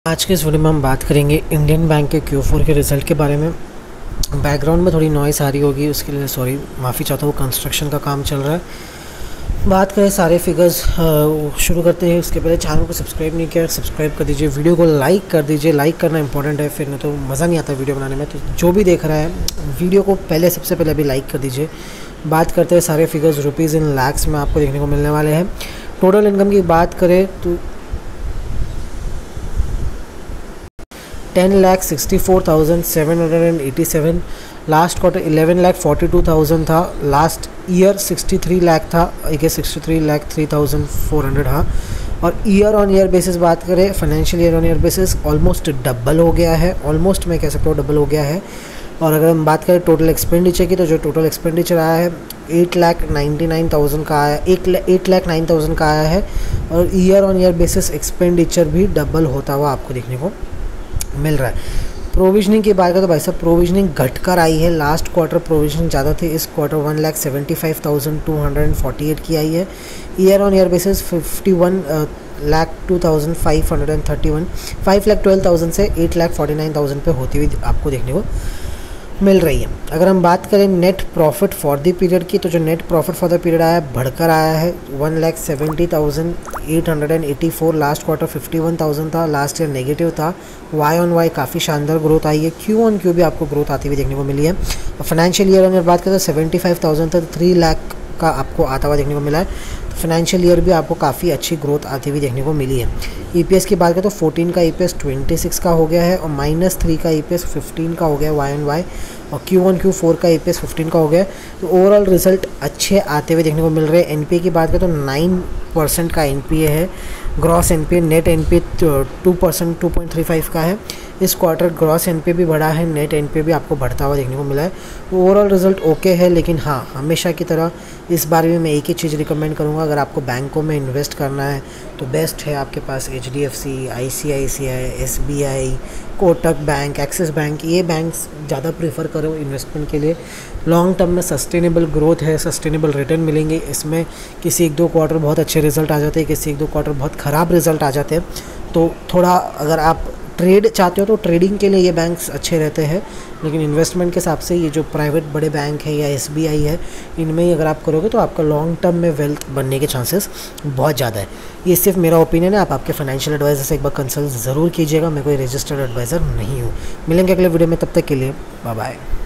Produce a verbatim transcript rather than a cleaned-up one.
आज के इस वीडियो में हम बात करेंगे इंडियन बैंक के क्यू फोर के रिज़ल्ट के बारे में। बैकग्राउंड में थोड़ी नॉइस आ रही होगी, उसके लिए सॉरी, माफ़ी चाहता हूँ। कंस्ट्रक्शन का काम चल रहा है। बात करें सारे फिगर्स, शुरू करते हैं। उसके पहले चैनल को सब्सक्राइब नहीं किया, सब्सक्राइब कर दीजिए। वीडियो को लाइक कर दीजिए, लाइक करना इंपॉर्टेंट है, फिर नहीं तो मज़ा नहीं आता वीडियो बनाने में। तो जो भी देख रहा है वीडियो को पहले सबसे पहले अभी लाइक कर दीजिए। बात करते हैं सारे फिगर्स रुपीज़ इन लैक्स में आपको देखने को मिलने वाले हैं। टोटल इनकम की बात करें तो ten lakh sixty four thousand seven hundred and eighty seven, last quarter eleven lakh forty two thousand था, last year sixty three lakh था, एक sixty three lakh three thousand four hundred हाँ। और ईयर ऑन ईयर बेसिस बात करें, financial year on year basis almost double हो गया है, ऑलमोस्ट मैं कह सकता हूँ डबल हो गया है। और अगर हम बात करें टोटल एक्सपेंडिचर की, तो जो टोटल एक्सपेंडिचर आया है eight lakh ninety nine thousand का आया, एक एट लाख नाइन थाउजेंड का आया है। और year on year basis expenditure भी डबल होता हुआ आपको देखने को मिल रहा है। प्रोविजनिंग की बात करें तो भाई साहब प्रोविजनिंग घटकर आई है। लास्ट क्वार्टर प्रोविजनिंग ज़्यादा थी, इस quarter one lakh seventy five thousand two hundred and forty eight की आई है। Year on year basis fifty one lakh two thousand five hundred and thirty one, five lakh twelve thousand से eight lakh forty nine thousand पे होती हुई आपको देखने को मिल रही है। अगर हम बात करें net profit for the period की, तो जो net profit for the period आया है बढ़कर आया है one lakh seventy thousand eight hundred and eighty four. Last quarter fifty one thousand था, लास्ट ईयर नेगेटिव था। वाई ऑन वाई काफ़ी शानदार ग्रोथ आई है, क्यू ऑन क्यू भी आपको ग्रोथ आती हुई देखने को मिली है। फाइनेंशियल ईयर अगर बात करें तो सेवेंटी फाइव थाउजेंड तक थ्री लाख का आपको आता हुआ देखने को मिला है। तो फाइनेंशियल ईयर भी आपको काफ़ी अच्छी ग्रोथ आती हुई देखने को मिली है। ईपीएस की बात करें तो फोर्टीन का ईपीएस ट्वेंटी सिक्स का हो गया है, और माइनस थ्री का ईपीएस फिफ्टीन का हो गया वाई ऑन वाई, और क्यू वन क्यू फोर का ईपीएस फिफ्टीन का हो गया। तो ओवरऑल रिजल्ट अच्छे आते हुए देखने को मिल रहे हैं। एनपीए की बात करें तो नाइन परसेंट का एनपीए है, gross NPA, net NPA two percent two point three five का है। इस क्वार्टर ग्रॉस एनपीए भी बढ़ा है, नेट एनपीए भी आपको बढ़ता हुआ देखने को मिला है। ओवरऑल रिजल्ट ओके है, लेकिन हाँ, हमेशा की तरह इस बार भी मैं एक ही चीज़ रिकमेंड करूँगा। अगर आपको बैंकों में इन्वेस्ट करना है तो बेस्ट है आपके पास H D F C, I C I C I, S B I, Kotak bank, Axis bank, ये बैंक्स ज़्यादा प्रेफर करो इन्वेस्टमेंट के लिए। लॉन्ग टर्म में सस्टेनेबल ग्रोथ है, सस्टेनेबल रिटर्न मिलेंगे। इसमें किसी एक दो क्वार्टर बहुत अच्छे रिजल्ट आ जाते हैं, किसी एक दो क्वार्टर बहुत ख़राब रिजल्ट आ जाते हैं। तो थोड़ा अगर आप ट्रेड चाहते हो तो ट्रेडिंग के लिए ये बैंक्स अच्छे रहते हैं, लेकिन इन्वेस्टमेंट के हिसाब से ये जो प्राइवेट बड़े बैंक है या एसबीआई है, इनमें ही अगर आप करोगे तो आपका लॉन्ग टर्म में वेल्थ बनने के चांसेस बहुत ज़्यादा है। ये सिर्फ मेरा ओपिनियन है, आप आपके फाइनेंशियल एडवाइज़र से एक बार कंसल्ट ज़रूर कीजिएगा। मैं कोई रजिस्टर्ड एडवाइज़र नहीं हूँ। मिलेंगे अगले वीडियो में, तब तक के लिए बाय बाय।